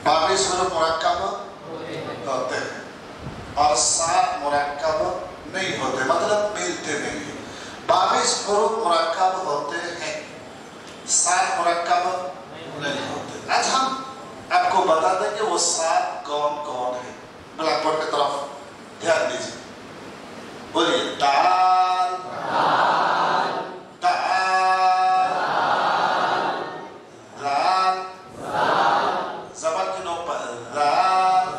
22 हरूफ मुरक्कब होते हैं और 7 मुरक्कब नहीं होते, मतलब मिलते नहीं है। 22 हरूफ मुरक्कब होते हैं, 7 मुरक्कब नहीं होते। आज हम आपको बता दें कि वो 7 कौन कौन है। ब्लैक बोर्ड की तरफ ध्यान दीजिए, बोलिए दाल, जबर की नोक पर दाल,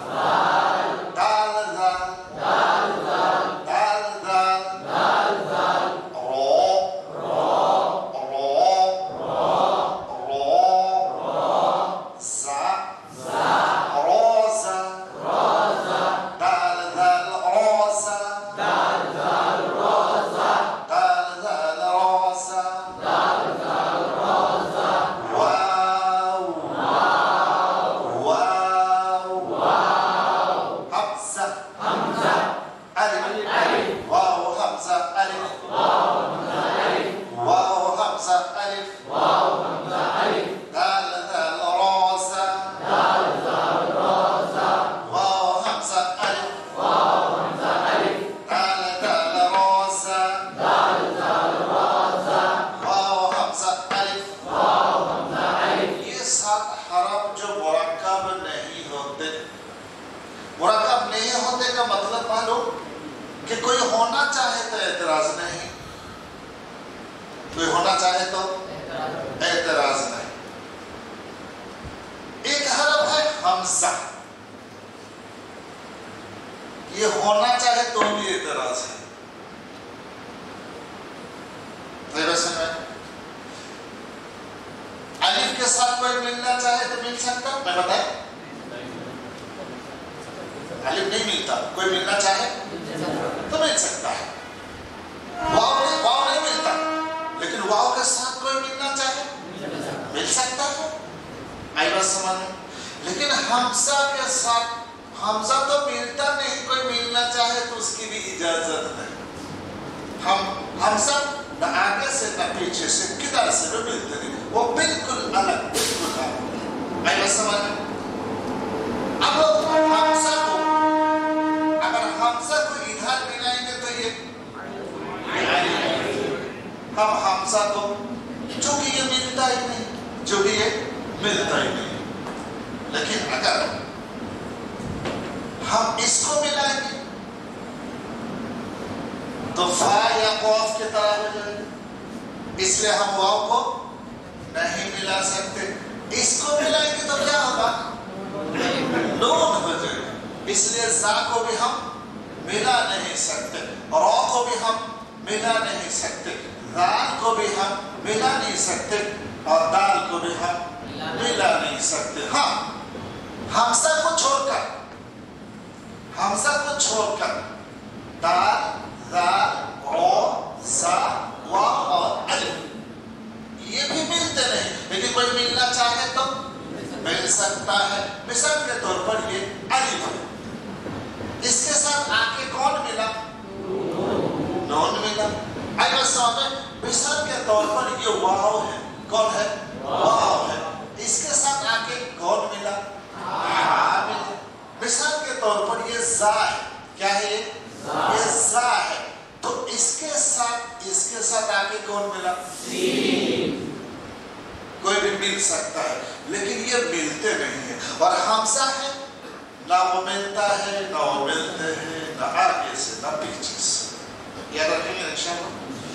याद रखेंगे इंशाअल्लाह।